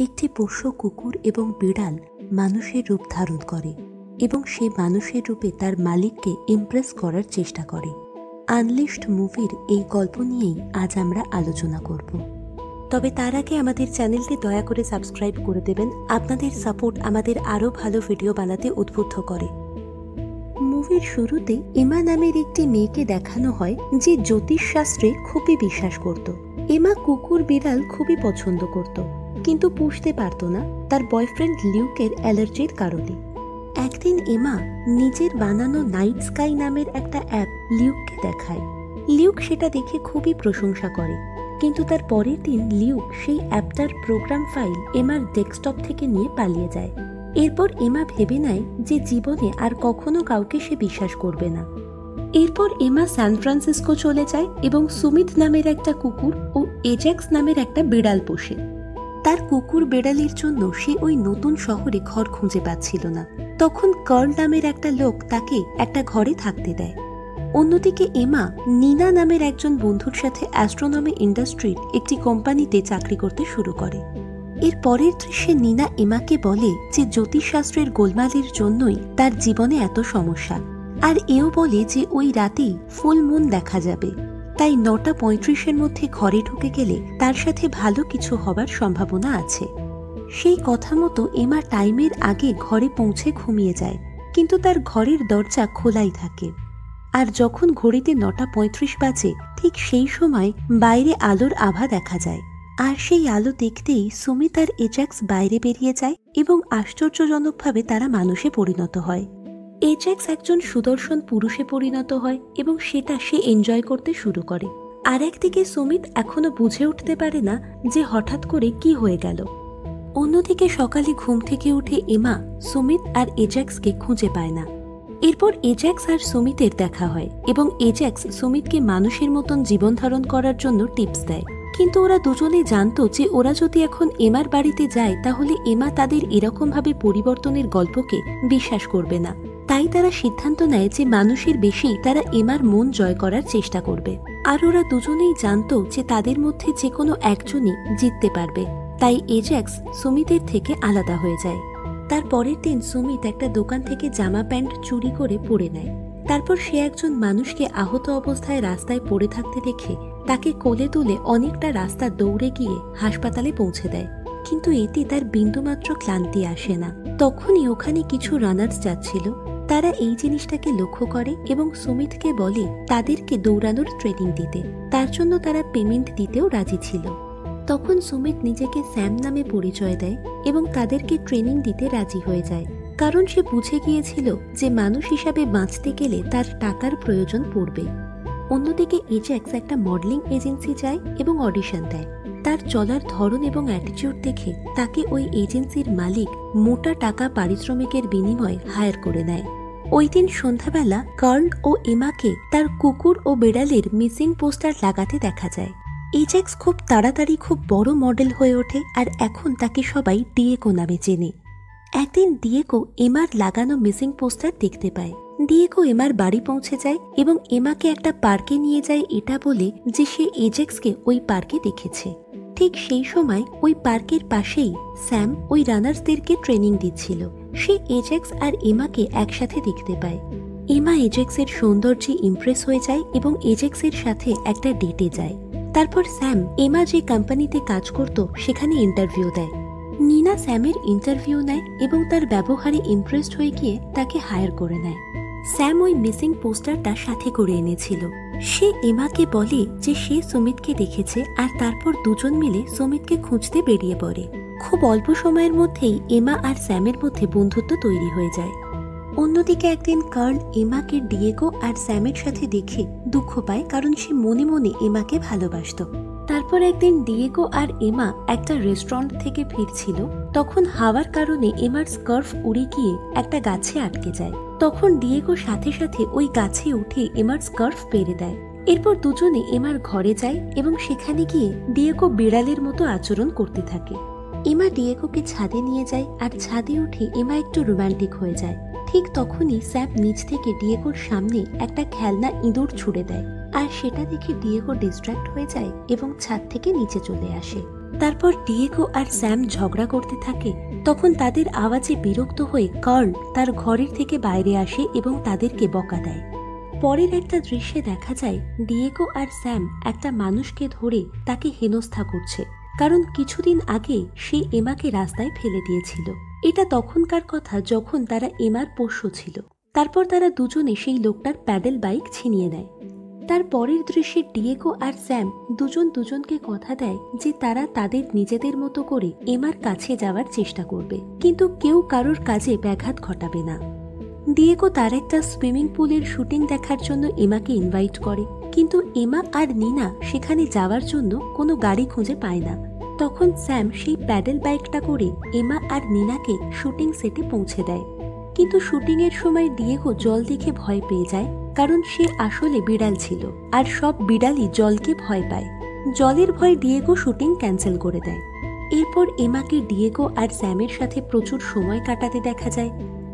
একটি পোষ্য কুকুর এবং বিড়াল মানুষের রূপ ধারণ করে এবং সে মানুষের রূপে তার মালিককে ইমপ্রেস করার চেষ্টা করে। আনলিশড মুভির এই গল্প নিয়েই আজ আমরা আলোচনা করব। তবে তার আগে আমাদের চ্যানেলটি দয়া করে সাবস্ক্রাইব করে দেবেন। আপনাদের সাপোর্ট আমাদের আরও ভালো ভিডিও বানাতে উদ্বুদ্ধ করে। মুভির শুরুতে এমা নামের একটি মেয়েকে দেখানো হয় যে জ্যোতিষশাস্ত্রে খুবই বিশ্বাস করত। এমা কুকুর বিড়াল খুবই পছন্দ করত, কিন্তু পুষতে পারত না তার বয়ফ্রেন্ড লিউকের অ্যালার্জির কারণে। একদিন এমা নিজের বানানো নাইট স্কাই নামের একটা অ্যাপ লিউককে দেখায়। লিউক সেটা দেখে খুবই প্রশংসা করে, কিন্তু তার পরের দিন লিউক সেই অ্যাপটার প্রোগ্রাম ফাইল এমার ডেস্কটপ থেকে নিয়ে পালিয়ে যায়। এরপর এমা ভেবে নেয় যে জীবনে আর কখনো কাউকে সে বিশ্বাস করবে না। এরপর এমা সান ফ্রান্সিসকো চলে যায় এবং সুমিত নামের একটা কুকুর ও এজ্যাক্স নামের একটা বিড়াল পোষে। তার কুকুর বিড়ালের জন্য সে ওই নতুন শহরে ঘর খুঁজে পাচ্ছিল না। তখন কার্ল নামের একটা লোক তাকে একটা ঘরে থাকতে দেয়। অন্যদিকে এমা নিনা নামের একজন বন্ধুর সাথে অ্যাস্ট্রোনমি ইন্ডাস্ট্রির একটি কোম্পানিতে চাকরি করতে শুরু করে। এর পরের দৃশ্যে নিনা এমাকে বলে যে জ্যোতিষশাস্ত্রের গোলমালের জন্যই তার জীবনে এত সমস্যা, আর এও বলে যে ওই রাতেই ফুল মুন দেখা যাবে, তাই 9:35 মধ্যে ঘরে ঢুকে গেলে তার সাথে ভালো কিছু হবার সম্ভাবনা আছে। সেই কথা মতো এমা টাইমের আগে ঘরে পৌঁছে ঘুমিয়ে যায়, কিন্তু তার ঘরের দরজা খোলাই থাকে। আর যখন ঘড়িতে 9:35 বাজে, ঠিক সেই সময় বাইরে আলোর আভা দেখা যায়। আর সেই আলো দেখতেই সুমিত আর এজ্যাক্স বাইরে বেরিয়ে যায় এবং আশ্চর্যজনকভাবে তারা মানুষে পরিণত হয়। এজ্যাক্স একজন সুদর্শন পুরুষে পরিণত হয় এবং সেটা সে এনজয় করতে শুরু করে। আর একদিকে সুমিত এখনো বুঝে উঠতে পারে না যে হঠাৎ করে কি হয়ে গেল। অন্যদিকে সকালে ঘুম থেকে উঠে এমা সুমিত আর এজ্যাক্সকে খুঁজে পায় না। এরপর এজ্যাক্স আর সুমিতের দেখা হয় এবং এজ্যাক্স সুমিতকে মানুষের মতন জীবন ধারণ করার জন্য টিপস দেয়। কিন্তু ওরা দুজনেই জানতো যে ওরা যদি এখন এমার বাড়িতে যায় তাহলে এমা তাদের এরকমভাবে পরিবর্তনের গল্পকে বিশ্বাস করবে না। তাই তারা সিদ্ধান্ত নেয় যে মানুষের বেশি তারা এমার মন জয় করার চেষ্টা করবে। আর ওরা দুজনেই জানতো যে তাদের মধ্যে যে কোনো একজনই জিততে পারবে। তাই এজ্যাক্স সুমিতের থেকে আলাদা হয়ে যায়। তার পরের দিন সুমিত একটা দোকান থেকে জামা প্যান্ট চুরি করে পরে নেয়। তারপর সে একজন মানুষকে আহত অবস্থায় রাস্তায় পড়ে থাকতে দেখে তাকে কোলে তুলে অনেকটা রাস্তা দৌড়ে গিয়ে হাসপাতালে পৌঁছে দেয়, কিন্তু এতে তার বিন্দুমাত্র ক্লান্তি আসে না। তখনই ওখানে কিছু রানার্স যাচ্ছিল, তারা এই জিনিসটাকে লক্ষ্য করে এবং সুমিতকে বলে তাদেরকে দৌড়ানোর ট্রেনিং দিতে। তার জন্য তারা পেমেন্ট দিতেও রাজি ছিল। তখন সুমিত নিজেকে স্যাম নামে পরিচয় দেয় এবং তাদেরকে ট্রেনিং দিতে রাজি হয়ে যায়, কারণ সে বুঝে গিয়েছিল যে মানুষ হিসাবে বাঁচতে গেলে তার টাকার প্রয়োজন পড়বে। অন্যদিকে এজ্যাক্স একটা মডেলিং এজেন্সি যায় এবং অডিশন দেয়। তার চলার ধরন এবং অ্যাটিটিউড দেখে তাকে ওই এজেন্সির মালিক মোটা টাকা পারিশ্রমিকের বিনিময়ে হায়ার করে নেয়। ওই দিন সন্ধ্যাবেলা কার্ল ও এমাকে তার কুকুর ও বিড়ালের মিসিং পোস্টার লাগাতে দেখা যায়। এজ্যাক্স খুব তাড়াতাড়ি খুব বড় মডেল হয়ে ওঠে আর এখন তাকে সবাই ডিয়েগো নামে চেনে। একদিন ডিয়েগো এমার লাগানো মিসিং পোস্টার দেখতে পায়। ডিয়েগো এমার বাড়ি পৌঁছে যায় এবং এমাকে একটা পার্কে নিয়ে যায় এটা বলে যে সে এজ্যাক্সকে ওই পার্কে দেখেছে। ঠিক সেই সময় ওই পার্কের পাশেই স্যাম ওই রানার্সদেরকে ট্রেনিং দিচ্ছিল। সে এজ্যাক্স আর এমাকে একসাথে দেখতে পায়। এমা এজ্যাক্সের সৌন্দর্যে ইমপ্রেস হয়ে যায় এবং এজ্যাক্সের সাথে একটা ডেটে যায়। তারপর স্যাম এমা যে কোম্পানিতে কাজ করত সেখানে ইন্টারভিউ দেয়। নিনা স্যামের ইন্টারভিউ নেয় এবং তার ব্যবহারে ইমপ্রেসড হয়ে গিয়ে তাকে হায়ার করে নেয়। স্যাম ওই মিসিং পোস্টারটা সাথে করে এনেছিল। সে এমাকে বলে যে সে সুমিতকে দেখেছে আর তারপর দুজন মিলে সুমিতকে খুঁজতে বেরিয়ে পড়ে। খুব অল্প সময়ের মধ্যেই এমা আর স্যামের মধ্যে বন্ধুত্ব তৈরি হয়ে যায়। অন্যদিকে একদিন কার্ল এমাকে ডিয়েগো আর স্যামের সাথে দেখে দুঃখ পায়, কারণ সে মনে মনে এমাকে ভালোবাসত। তারপর একদিন ডিয়েগো আর এমা একটা রেস্টুরেন্ট থেকে ফিরছিল। তখন হাওয়ার কারণে এমার স্কার্ফ উড়ে গিয়ে একটা গাছে আটকে যায়। তখন ডিয়েগো সাথে সাথে ওই গাছে উঠে এমার স্কার্ফ পেরে দেয়। এরপর দুজনে এমার ঘরে যায় এবং সেখানে গিয়ে ডিয়েগো বিড়ালের মতো আচরণ করতে থাকে। এমা ডিয়েগোকে ছাদে নিয়ে যায় আর ছাদে উঠে এমা একটু রোমান্টিক হয়ে যায়। ঠিক তখনই স্যাম নিচ থেকে ডিয়েগোর সামনে একটা খেলনা ইঁদুর ছুড়ে দেয় আর সেটা দেখে ডিয়েগো ডিস্ট্র্যাক্ট হয়ে যায় এবং ছাদ থেকে নিচে চলে আসে। তারপর ডিয়েগো আর স্যাম ঝগড়া করতে থাকে। তখন তাদের আওয়াজে বিরক্ত হয়ে কার্ল তার ঘরের থেকে বাইরে আসে এবং তাদেরকে বকা দেয়। পরের একটা দৃশ্যে দেখা যায় ডিয়েগো আর স্যাম একটা মানুষকে ধরে তাকে হেনস্থা করছে, কারণ কিছুদিন আগে সে এমাকে রাস্তায় ফেলে দিয়েছিল। এটা তখনকার কথা যখন তারা এমার পোষ্য ছিল। তারপর তারা দুজনে সেই লোকটার প্যাডেল বাইক ছিনিয়ে নেয়। তার পরের দৃশ্যে ডিয়েগো আর স্যাম দুজন দুজনকে কথা দেয় যে তারা তাদের নিজেদের মতো করে এমার কাছে যাওয়ার চেষ্টা করবে, কিন্তু কেউ কারোর কাজে ব্যাঘাত ঘটাবে না। ডিয়েগো তার একটা সুইমিং পুলের শুটিং দেখার জন্য এমাকে ইনভাইট করে, কিন্তু এমা আর নিনা সেখানে যাওয়ার জন্য কোনো গাড়ি খুঁজে পায় না। তখন স্যাম সেই প্যাডেল বাইকটা করে এমা আর নিনাকে শুটিং সেটে পৌঁছে দেয়। কিন্তু শুটিং এর সময় ডিয়েগো জল দেখে ভয় পেয়ে যায়, কারণ সে আসলে বিড়াল ছিল আর সব বিড়ালই জলকে ভয় পায়। জলের ভয় ডিয়েগো শুটিং ক্যান্সেল করে দেয়। এরপর এমাকে ডিয়েগো আর স্যামের সাথে প্রচুর সময় কাটাতে দেখা যায়।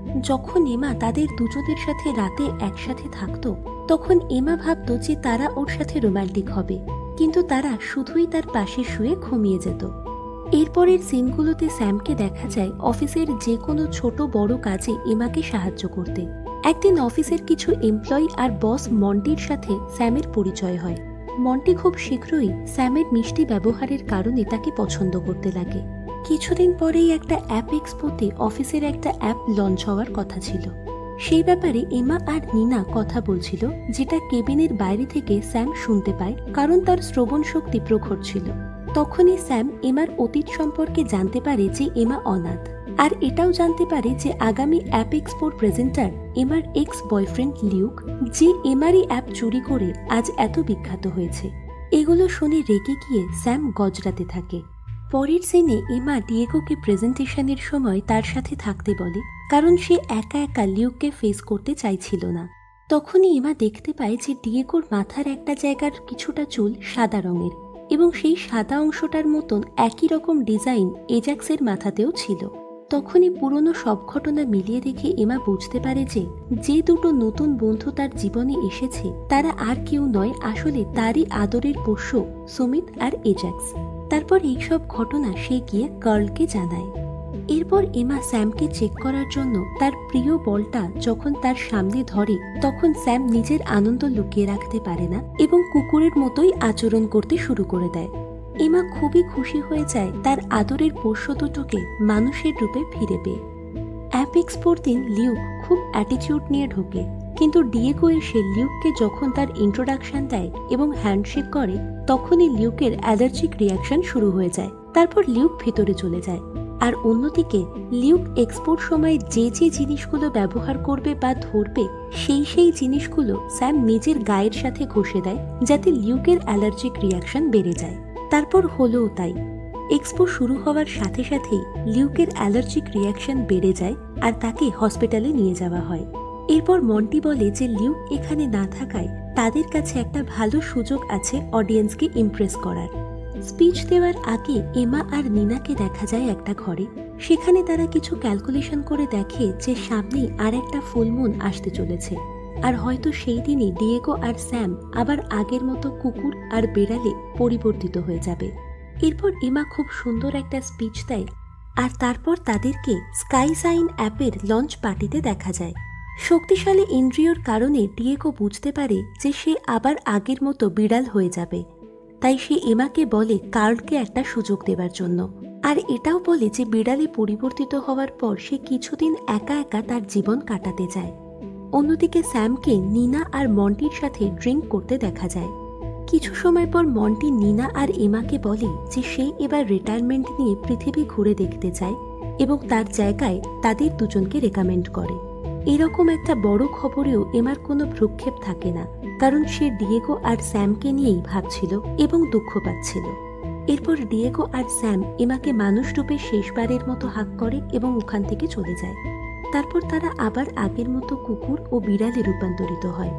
যখন এমা তাদের দুজনের সাথে রাতে একসাথে থাকতো, তখন এমা ভাবতো যে তারা ওর সাথে রোমান্টিক হবে, কিন্তু তারা শুধুই তার পাশে শুয়ে ঘুমিয়ে যেত। এরপরের সিনগুলোতে স্যামকে দেখা যায় অফিসের যে কোনো ছোট বড় কাজে এমাকে সাহায্য করতে। একদিন অফিসের কিছু এমপ্লয়ি আর বস মন্টির সাথে স্যামের পরিচয় হয়। মন্টি খুব শীঘ্রই স্যামের মিষ্টি ব্যবহারের কারণে তাকে পছন্দ করতে লাগে। কিছুদিন পরেই একটা অ্যাপ এক্সপোতে অফিসের একটা অ্যাপ লঞ্চ হওয়ার কথা ছিল। সেই ব্যাপারে এমা আর নিনা কথা বলছিল, যেটা কেবিনের বাইরে থেকে স্যাম শুনতে পায়, কারণ তার শ্রবণ শক্তি প্রখর ছিল। তখনই স্যাম এমার অতীত সম্পর্কে জানতে পারে যে এমা অনাথ, আর এটাও জানতে পারে যে আগামী অ্যাপ এক্সপোর প্রেজেন্টার এমার এক্স বয়ফ্রেন্ড লিউক, যে এমারই অ্যাপ চুরি করে আজ এত বিখ্যাত হয়েছে। এগুলো শুনে রেগে গিয়ে স্যাম গজরাতে থাকে। পরের সিনে এমা ডিয়েগোকে প্রেজেন্টেশনের সময় তার সাথে থাকতে বলে, কারণ সে একা একা লিউককে ফেস করতে চাইছিল না। তখনই এমা দেখতে পায় যে ডিয়েগোর মাথার একটা জায়গার কিছুটা চুল সাদা রঙের, এবং সেই সাদা অংশটার মতন একই রকম ডিজাইন এজাক্সের মাথাতেও ছিল। তখনই পুরনো সব ঘটনা মিলিয়ে দেখে এমা বুঝতে পারে যে যে দুটো নতুন বন্ধু তার জীবনে এসেছে তারা আর কেউ নয়, আসলে তারই আদরের পোষ্য সুমিত আর এজাক্স। তারপর এইসব ঘটনা সে গিয়ে কার্লকে জানায়। এরপর এমা স্যামকে চেক করার জন্য তার প্রিয় বলটা যখন তার সামনে ধরে, তখন স্যাম নিজের আনন্দ লুকিয়ে রাখতে পারে না এবং কুকুরের মতোই আচরণ করতে শুরু করে দেয়। এমা খুবই খুশি হয়ে যায় তার আদরের পোষ্য দুটোকে মানুষের রূপে ফিরে পেয়ে। অ্যাপ এক্সপোর দিন লিউক খুব অ্যাটিটিউড নিয়ে ঢোকে, কিন্তু ডিয়েগো এসে লিউককে যখন তার ইন্ট্রোডাকশন দেয় এবং হ্যান্ডশেক করে, তখনই লিউকের অ্যালার্জিক রিয়াকশন শুরু হয়ে যায়। তারপর লিউক ভেতরে চলে যায়। আর অন্যদিকে লিউক এক্সপোর সময় যে যে জিনিসগুলো ব্যবহার করবে বা ধরবে, সেই জিনিসগুলো স্যাম নিজের গায়ের সাথে ঘষে দেয়, যাতে লিউকের অ্যালার্জিক রিয়াকশন বেড়ে যায়। তারপর হলোও তাই। এক্সপো শুরু হওয়ার সাথে সাথেই লিউকের অ্যালার্জিক রিয়াকশন বেড়ে যায় আর তাকে হসপিটালে নিয়ে যাওয়া হয়। এরপর মন্টি বলে যে লিউক এখানে না থাকায় তাদের কাছে একটা ভালো সুযোগ আছে অডিয়েন্সকে ইমপ্রেস করার। স্পিচ দেওয়ার আগে এমা আর নিনাকে দেখা যায় একটা ঘরে। সেখানে তারা কিছু ক্যালকুলেশন করে দেখে যে সামনেই আর একটা ফুলমুন আসতে চলেছে, আর হয়তো সেই দিনই ডিয়েগো আর স্যাম আবার আগের মতো কুকুর আর বেড়ালে পরিবর্তিত হয়ে যাবে। এরপর এমা খুব সুন্দর একটা স্পিচ দেয়, আর তারপর তাদেরকে স্কাই সাইন অ্যাপের লঞ্চ পার্টিতে দেখা যায়। শক্তিশালী ইন্দ্রিয়র কারণে ডিয়েগো বুঝতে পারে যে সে আবার আগের মতো বিড়াল হয়ে যাবে, তাই সে এমাকে বলে কার্লকে একটা সুযোগ দেবার জন্য, আর এটাও বলে যে বিড়ালে পরিবর্তিত হওয়ার পর সে কিছুদিন একা একা তার জীবন কাটাতে চায়। অন্যদিকে স্যামকে নিনা আর মন্টির সাথে ড্রিঙ্ক করতে দেখা যায়। কিছু সময় পর মন্টি নিনা আর এমাকে বলে যে সে এবার রিটায়ারমেন্ট নিয়ে পৃথিবী ঘুরে দেখতে চায় এবং তার জায়গায় তাদের দুজনকে রেকমেন্ড করে। এরকম একটা বড় খবরেও এমার কোনো ভ্রুক্ষেপ থাকে না, কারণ সে ডিয়েগো আর স্যামকে নিয়েই ভাবছিল এবং দুঃখ পাচ্ছিল। এরপর ডিয়েগো আর স্যাম এমাকে মানুষ রূপে শেষবারের মতো হাঁক করে এবং ওখান থেকে চলে যায়। তারপর তারা আবার আগের মতো কুকুর ও বিড়ালে রূপান্তরিত হয়।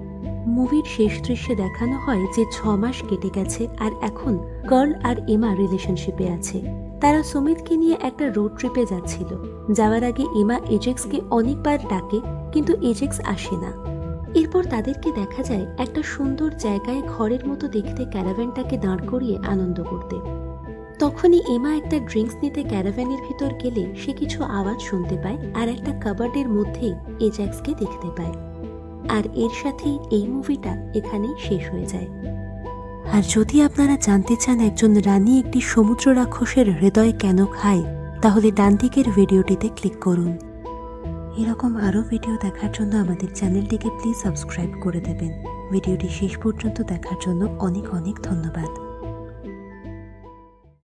মুভির শেষ দৃশ্যে দেখানো হয় যে 6 মাস কেটে গেছে আর এখন কার্ল আর এমা রিলেশনশিপে আছে। তারা সুমিতকে নিয়ে একটা রোড ট্রিপে যাচ্ছিল। যাওয়ার আগে এমা এজেক্সকে অনেকবার ডাকে, কিন্তু এজেক্স আসে না। এরপর তাদেরকে দেখা যায় একটা সুন্দর জায়গায় ঘরের মতো দেখতে ক্যারাভ্যানটাকে দাঁড় করিয়ে আনন্দ করতে। তখনই এমা একটা ড্রিঙ্কস নিতে ক্যারাভ্যানের ভিতর গেলে সে কিছু আওয়াজ শুনতে পায় আর একটা কাবার্ডের মধ্যেই এজ্যাক্সকে দেখতে পায়। আর এর সাথেই এই মুভিটা এখানেই শেষ হয়ে যায়। আর যদি আপনারা জানতে চান একজন রানী একটি সমুদ্র রাক্ষসের হৃদয় কেন খায়, তাহলে ডান দিকের ভিডিওটিতে ক্লিক করুন। এরকম আরও ভিডিও দেখার জন্য আমাদের চ্যানেলটিকে প্লিজ সাবস্ক্রাইব করে দেবেন। ভিডিওটি শেষ পর্যন্ত দেখার জন্য অনেক অনেক ধন্যবাদ।